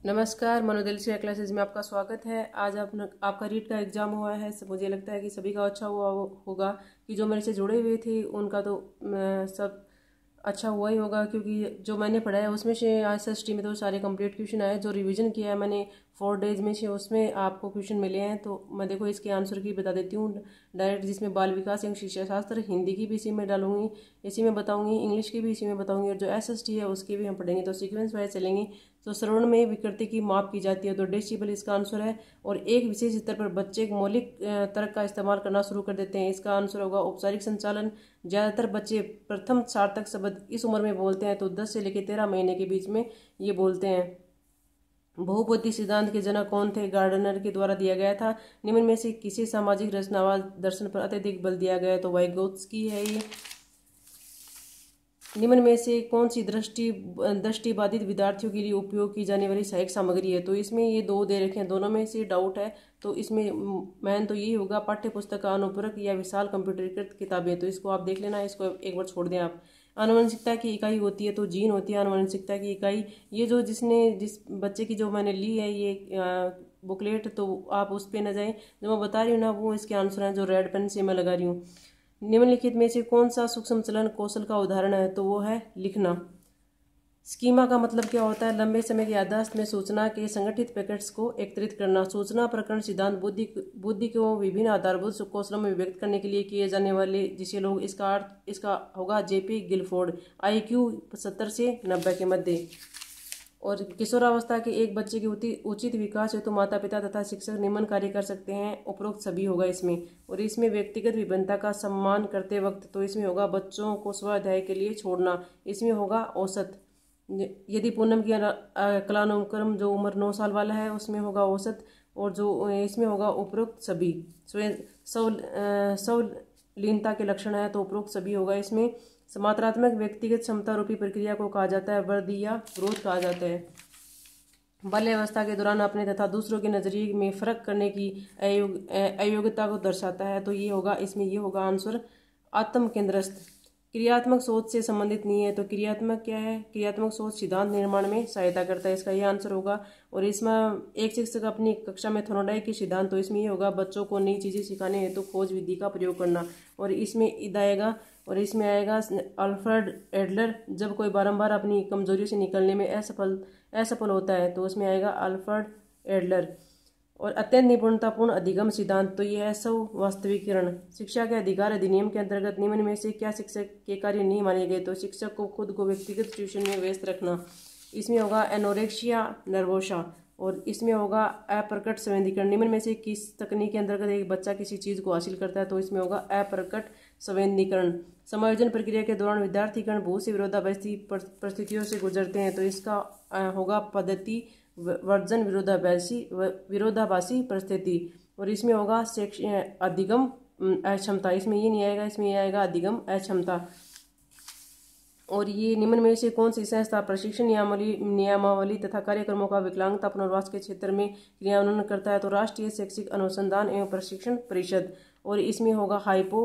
नमस्कार, मनोदल से क्लासेस में आपका स्वागत है। आज आपका रीट का एग्ज़ाम हुआ है। मुझे लगता है कि सभी का अच्छा हुआ होगा कि जो मेरे से जुड़े हुए थे उनका तो सब अच्छा हुआ ही होगा, क्योंकि जो मैंने पढ़ा है उसमें से SST में तो सारे कंप्लीट क्वेश्चन आए। जो रिवीजन किया है मैंने 4 डेज में से, उसमें आपको क्वेश्चन मिले हैं। तो मैं देखो इसके आंसर की बता देती हूँ डायरेक्ट, जिसमें बाल विकास एवं शिक्षा शास्त्र, हिंदी की भी इसी में डालूंगी, इसी में बताऊंगी, इंग्लिश की भी इसी में बताऊंगी, और जो SST है उसके भी हम पढ़ेंगे। तो सीक्वेंस वाइज चलेंगे। तो श्रवण में विकृति की माप की जाती है, तो डेसिबल इसका आंसर है। और एक विशेष स्तर पर बच्चे मौलिक तर्क का इस्तेमाल करना शुरू कर देते हैं, इसका आंसर होगा औपचारिक संचालन। ज्यादातर बच्चे प्रथम सार्थक शब्द इस उम्र में बोलते हैं, तो 10 से लेकर 13 महीने के बीच में ये बोलते हैं। बहुबुद्धि सिद्धांत के जनक कौन थे? गार्डनर के द्वारा दिया गया था। निम्न में से किसी सामाजिक रचनावाद दर्शन पर अत्यधिक बल दिया गया है? तो वाइगोत्स्की है ये। निम्न में से कौन सी दृष्टिबाधित विद्यार्थियों के लिए उपयोग की जाने वाली सहायक सामग्री है? तो इसमें ये दो दे रखे हैं, दोनों में से डाउट है। तो इसमें मैन तो यही होगा, पाठ्य पुस्तक का अनुपूरक या विशाल कंप्यूटरीकृत किताबें। तो इसको आप देख लेना, इसको एक बार छोड़ दें आप। आनुवंशिकता की इकाई होती है, तो जीन होती है आनुवंशिकता की इकाई। ये जो जिस बच्चे की जो मैंने ली है ये बुकलेट, तो आप उस पर न जाएं, जो मैं बता रही हूँ ना वो इसके आंसर हैं, जो रेड पेन से मैं लगा रही हूँ। निम्नलिखित में से कौन सा सूक्ष्म चलन कौशल का उदाहरण है? तो वो है लिखना। स्कीमा का मतलब क्या होता है? लंबे समय की याददाश्त में सूचना के संगठित पैकेट्स को एकत्रित करना। सूचना प्रकरण सिद्धांत बुद्धि को विभिन्न आधारभूत कौशलों में व्यक्त करने के लिए किए जाने वाले जिसे लोग, इसका अर्थ इसका होगा JP गिलफोर्ड। IQ 70 से 90 के मध्य। और किशोरावस्था के एक बच्चे की उचित विकास हेतु माता पिता तथा शिक्षक निम्न कार्य कर सकते हैं, उपरोक्त सभी होगा इसमें। और इसमें व्यक्तिगत विभिन्नता का सम्मान करते वक्त, तो इसमें होगा बच्चों को स्वाध्याय के लिए छोड़ना। इसमें होगा औसत। यदि पूनम की कलानुक्रम जो उम्र 9 साल वाला है उसमें होगा औसत। और जो इसमें होगा उपरोक्त सभी। स्वलीनता के लक्षण है, तो उपरोक्त सभी होगा इसमें। मात्रात्मक व्यक्तिगत क्षमता रूपी प्रक्रिया को कहा जाता है वृद्धि या ग्रोथ कहा जाता है। बाल्यावस्था के दौरान अपने तथा दूसरों के नजरिए में फर्क करने की अयोग्यता को दर्शाता है, तो ये होगा इसमें, ये होगा आंसर आत्म केंद्रस्थ। क्रियात्मक सोच से संबंधित नहीं है, तो क्रियात्मक क्या है? क्रियात्मक सोच सिद्धांत निर्माण में सहायता करता है, इसका ये आंसर होगा। और इसमें एक शिक्षक अपनी कक्षा में थोर्नडाइक के सिद्धांत, तो इसमें ये होगा बच्चों को नई चीजें सिखाने हेतु खोज विधि का प्रयोग करना। और इसमें आएगा, और इसमें आएगा अल्फ्रेड एडलर। जब कोई बारंबार अपनी कमजोरियों से निकलने में असफल होता है, तो उसमें आएगा अल्फ्रेड एडलर। और अत्यंत निपुणतापूर्ण अधिगम सिद्धांत, तो यह है स्ववास्तविकरण। शिक्षा के अधिकार अधिनियम के अंतर्गत निम्न में से क्या शिक्षक के कार्य नहीं माने गए? तो शिक्षक को खुद को व्यक्तिगत ट्यूशन में व्यस्त रखना। इसमें होगा एनोरेक्सिया नर्वोसा। और इसमें होगा अप्रकट संवेदीकरण। निम्न में से किस तकनीक के अंतर्गत एक बच्चा किसी चीज को हासिल करता है? तो इसमें होगा अप्रकट संवेदीकरण। समायोजन प्रक्रिया के दौरान विद्यार्थीगण बहुत सी विरोधाभासी परिस्थितियों से गुजरते हैं, तो इसका होगा पद्धति वर्जन विरोधाभासी परिस्थिति। और इसमें होगा अधिगम अक्षमता। इसमें ये नहीं आएगा, इसमें ये आएगा अधिगम अक्षमता। और ये निम्न में से कौन सी संस्था प्रशिक्षण नियमावली तथा कार्यक्रमों का विकलांगता पुनर्वास के क्षेत्र में क्रियान्वयन करता है? तो राष्ट्रीय शैक्षिक अनुसंधान एवं प्रशिक्षण परिषद। और इसमें होगा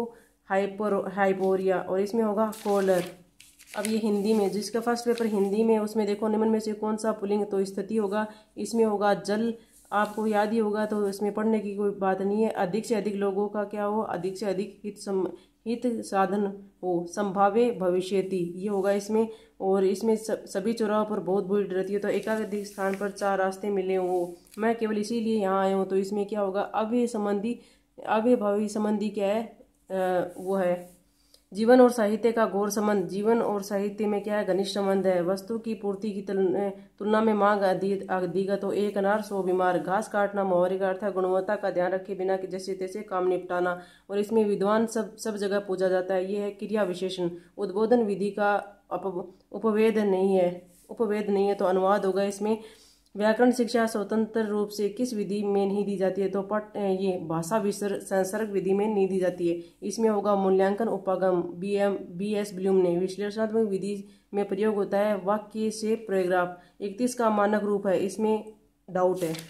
हाइपोरिया। और इसमें होगा कोलर। अब ये हिंदी में, जिसका फर्स्ट पेपर हिंदी में, उसमें देखो निम्न में से कौन सा पुल्लिंग? तो स्थिति होगा। इसमें होगा जल, आपको याद ही होगा, तो इसमें पढ़ने की कोई बात नहीं है। अधिक से अधिक लोगों का क्या हो? अधिक से अधिक हित साधन हो, संभाव्य भविष्यति, ये होगा इसमें। और इसमें सभी चौराहों पर बहुत भीड़ रहती है, तो एकाधिक स्थान पर 4 रास्ते मिले हो, मैं केवल इसीलिए यहाँ आया हूँ। तो इसमें क्या होगा? अव्ययभावी संबंधी क्या है? वो है जीवन और साहित्य का घोर संबंध। जीवन और साहित्य में क्या है? घनिष्ठ संबंध है। वस्तु की पूर्ति की तुलना में मांग अधिक, तो एक अनार 100 बीमार। घास काटना मुहावरे का अर्थ है गुणवत्ता का ध्यान रखे बिना कि जैसे तैसे काम निपटाना। और इसमें विद्वान सब जगह पूजा जाता है, ये है क्रिया विशेषण। उद्बोधन विधि का उपवेद नहीं है, तो अनुवाद होगा इसमें। व्याकरण शिक्षा स्वतंत्र रूप से किस विधि में नहीं दी जाती है? तो ये भाषा संसर्ग विधि में नहीं दी जाती है। इसमें होगा मूल्यांकन उपागम। BS ब्लूम ने। विश्लेषणात्मक विधि में प्रयोग होता है वाक्य से पैराग्राफ। 31 का मानक रूप है, इसमें डाउट है।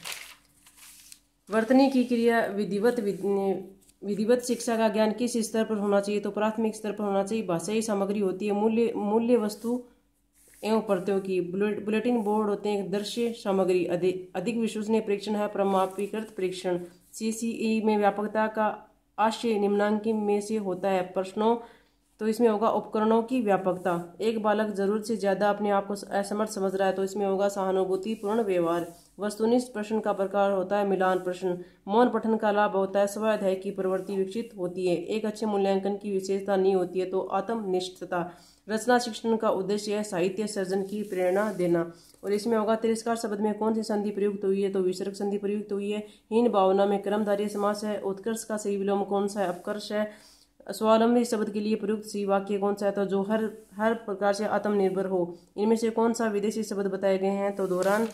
वर्तनी की क्रिया विधिवत शिक्षा का ज्ञान किस स्तर पर होना चाहिए? तो प्राथमिक स्तर पर होना चाहिए। भाषाई सामग्री होती है मूल्य वस्तु एवं परतों की। बुलेटिन बोर्ड होते हैं दृश्य सामग्री। अधिक विश्वसनीय परीक्षण है प्रमाणीकृत परीक्षण। CCE में व्यापकता का आशय निम्नांकित में से होता है। प्रश्नों तो इसमें होगा उपकरणों की व्यापकता। एक बालक जरूरत से ज्यादा अपने आप को असमर्थ समझ रहा है तो इसमें होगा सहानुभूतिपूर्ण व्यवहार। वस्तुनिष्ठ प्रश्न का प्रकार होता है मिलान प्रश्न। मौन पठन का लाभ होता है स्व अध्ययन की प्रवृत्ति विकसित होती है। एक अच्छे मूल्यांकन की विशेषता नहीं होती है तो आत्मनिष्ठता। रचना शिक्षण का उद्देश्य है साहित्य सर्जन की प्रेरणा देना। और इसमें होगा तिरस्कार शब्द में कौन सी संधि प्रयुक्त हुई है तो विसर्ग संधि प्रयुक्त हुई है। हीन भावना में कर्मधारय समास है। उत्कर्ष का सही विलोम कौन सा है अपकर्ष है। स्वावलंबी शब्द के लिए प्रयुक्त सी वाक्य कौन सा है तो जो हर प्रकार से आत्मनिर्भर हो। इनमें से कौन सा विदेशी शब्द बताए गए हैं तो दौरान।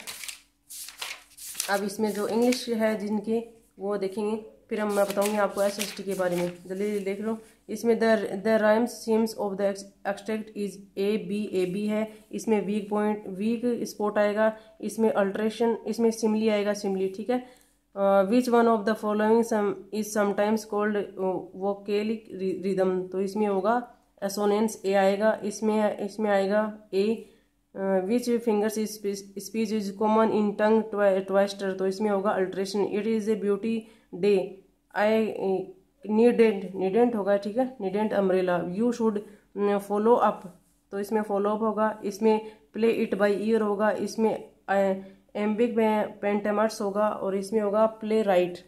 अब इसमें जो इंग्लिश है जिनके वो देखेंगे, फिर मैं बताऊंगी आपको SST के बारे में। जल्दी देख लो। इसमें the rhymes schemes of the extract is A B है। इसमें वीक स्पॉट आएगा। इसमें अल्ट्रेशन, इसमें सिमली आएगा सिमली, ठीक है। Which one of the following is sometimes called vocalic rhythm तो इसमें होगा एसोनेंस ए आएगा। इसमें आएगा A. Which figures speech is common in tongue twister तो इसमें होगा alliteration. It is a beauty day. I needn't होगा, ठीक है, needn't umbrella. You should follow up तो इसमें फॉलो अप होगा। इसमें प्ले इट बाई ईयर होगा। इसमें एम्बिक में पेंटामर्स होगा। और इसमें होगा प्ले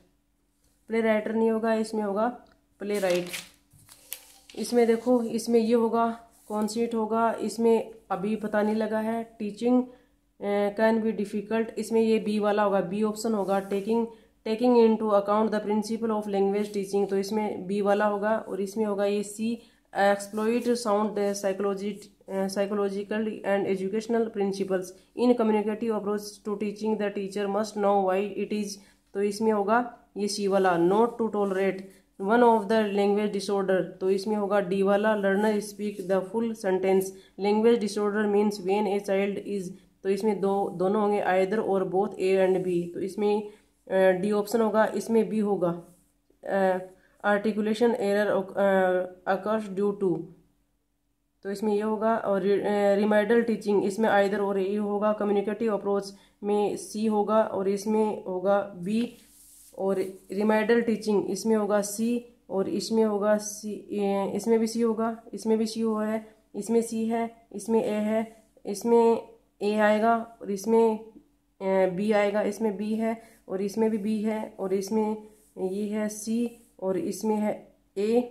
राइटर नहीं होगा, इसमें होगा प्ले राइट। इसमें देखो, इसमें ये होगा कॉन्सीट होगा। इसमें अभी पता नहीं लगा है। टीचिंग कैन बी डिफिकल्ट, इसमें ये बी वाला होगा, बी ऑप्शन होगा। Taking into account the principle of language teaching तो इसमें बी वाला होगा। और इसमें होगा ये C exploit sound psychological and educational principles in communicative approach to teaching the teacher must know why it is तो इसमें होगा ये सी वाला। not to tolerate one of the language disorder तो इसमें होगा डी वाला। learner speak the full sentence language disorder means when a child is तो इसमें दोनों होंगे either और both A and B तो इसमें डी ऑप्शन होगा। इसमें बी होगा articulation error occurs due to तो इसमें ये होगा। और रिमाइडल टीचिंग इसमें आइदर और ए होगा। कम्युनिकेटिव अप्रोच में सी होगा और इसमें होगा बी। और रिमाइडल टीचिंग इसमें होगा सी और इसमें होगा सी। इसमें भी सी होगा, इसमें भी सी हुआ है, इसमें सी है, इसमें ए है, इसमें ए आएगा और इसमें बी आएगा। इसमें बी है और इसमें भी बी है और इसमें ये है सी और इसमें है ए।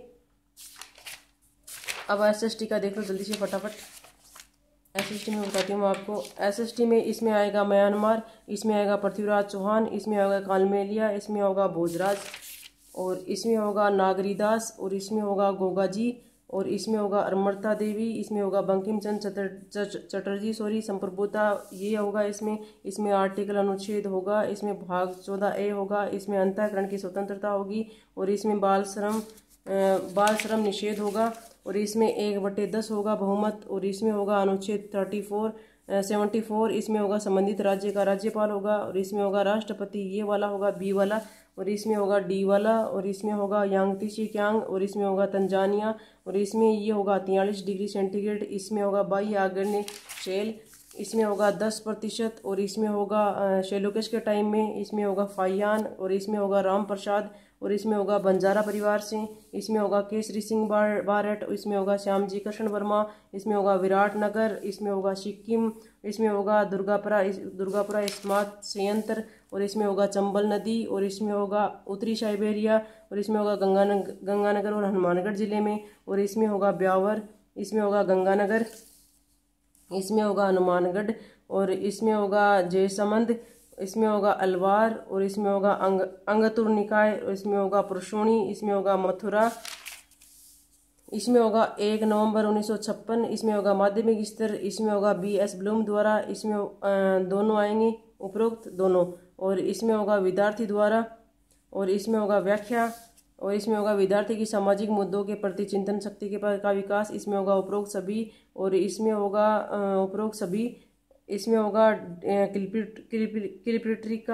अब SST का देख लो जल्दी से फटाफट। SST में बताती हूँ आपको। SST में इसमें आएगा म्यांमार, इसमें आएगा पृथ्वीराज चौहान, इसमें होगा कालमेलिया, इसमें होगा भोजराज और इसमें होगा नागरीदास और इसमें होगा गोगाजी और इसमें होगा अमृता देवी, इसमें होगा बंकिम चंद्र चटर्जी संप्रभुता ये होगा। इसमें आर्टिकल अनुच्छेद होगा। इसमें भाग 14A होगा। इसमें अंतःकरण की स्वतंत्रता होगी और इसमें बाल श्रम निषेध होगा और इसमें 1/10 होगा बहुमत और इसमें होगा अनुच्छेद 74। इसमें होगा संबंधित राज्य का राज्यपाल होगा और इसमें होगा राष्ट्रपति ये वाला होगा बी वाला और इसमें होगा डी वाला और इसमें होगा यांगतीसी क्यांग और इसमें होगा तंजानिया और इसमें ये होगा 43 डिग्री सेंटीग्रेड। इसमें होगा बाह्य आग्नेय शेल, इसमें होगा 10% और इसमें होगा शेलोकेश के टाइम में इसमें होगा फाइयान और इसमें होगा राम प्रसाद और इसमें होगा बंजारा परिवार से। इसमें होगा केसरी सिंह बारट, इसमें होगा श्यामजी कृष्ण वर्मा, इसमें होगा विराटनगर, इसमें होगा सिक्किम, इसमें होगा दुर्गापुरा इस्पात संयंत्र और इसमें होगा चंबल नदी और इसमें होगा उत्तरी साइबेरिया और इसमें होगा गंगानगर और हनुमानगढ़ जिले में और इसमें होगा ब्यावर, इसमें होगा गंगानगर, इसमें होगा हनुमानगढ़ और इसमें होगा जयसमंद, इसमें होगा अलवार और इसमें होगा अंगतुर निकाय और इसमें होगा पुरुषोणी, इसमें होगा मथुरा, इसमें होगा 1 नवंबर 1956, इसमें होगा माध्यमिक स्तर, इसमें होगा BS ब्लूम द्वारा, इसमें दोनों आएंगे उपरोक्त दोनों और इसमें होगा विद्यार्थी द्वारा और इसमें होगा व्याख्या और इसमें होगा विद्यार्थी की सामाजिक मुद्दों के प्रति चिंतन शक्ति का विकास, इसमें होगा उपरोक्त सभी और इसमें होगा उपरोक्त सभी, इसमें होगा क्लिपिट्रिका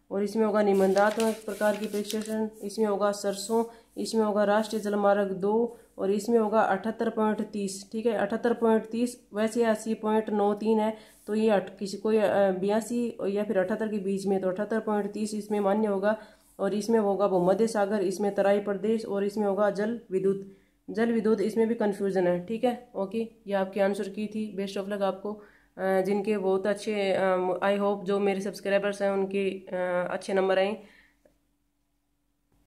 और इसमें होगा निबंधात्मक प्रकार की परीक्षण, इसमें होगा सरसों, इसमें होगा राष्ट्रीय जलमार्ग 2 और इसमें होगा 78.30। ठीक है, 78.30 वैसे 80.93 है, तो ये किसी कोई 82 या फिर 78 के बीच में, तो 78.30 इसमें मान्य होगा। और इसमें होगा वो मध्य सागर, इसमें तराई प्रदेश और इसमें होगा जल विद्युत। जल विद्युत इसमें भी कन्फ्यूजन है। ठीक है, ओके, ये आपकी आंसर की थी। बेस्ट ऑफ लक आपको। जिनके बहुत अच्छे, आई होप जो मेरे सब्सक्राइबर्स हैं उनके अच्छे नंबर आए।